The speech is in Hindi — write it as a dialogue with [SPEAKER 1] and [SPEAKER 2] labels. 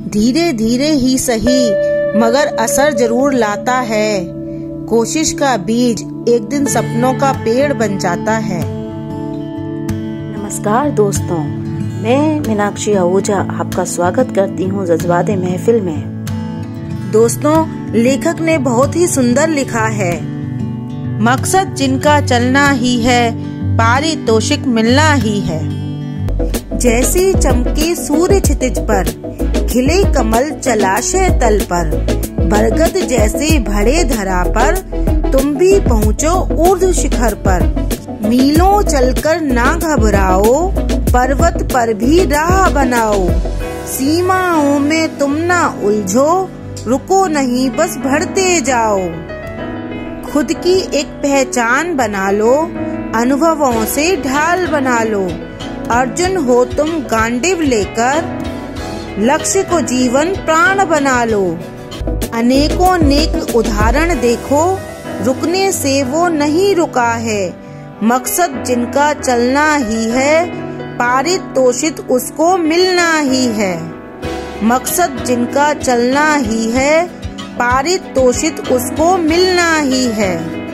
[SPEAKER 1] धीरे धीरे ही सही मगर असर जरूर लाता है। कोशिश का बीज एक दिन सपनों का पेड़ बन जाता है।
[SPEAKER 2] नमस्कार दोस्तों, मैं मीनाक्षी आहूजा आपका स्वागत करती हूँ जज्बाते महफिल में।
[SPEAKER 1] दोस्तों, लेखक ने बहुत ही सुंदर लिखा है, मकसद जिनका चलना ही है, पारितोषिक मिलना ही है। जैसे चमके सूर्य क्षितिज पर, खिले कमल जलाशय तल पर, बरगद जैसे भरे धरा पर, तुम भी पहुँचो ऊर्ध्व शिखर पर। मीलों चलकर ना घबराओ, पर्वत पर भी राह बनाओ। सीमाओं में तुम ना उलझो, रुको नहीं बस बढ़ते जाओ। खुद की एक पहचान बना लो, अनुभवों से ढाल बना लो। अर्जुन हो तुम गांडीव लेकर, लक्ष्य को जीवन प्राण बना लो। अनेकों नेक उदाहरण देखो, रुकने से वो नहीं रुका है। मकसद जिनका चलना ही है, पारितोषित उसको मिलना ही है। मकसद जिनका चलना ही है, पारितोषित उसको मिलना ही है।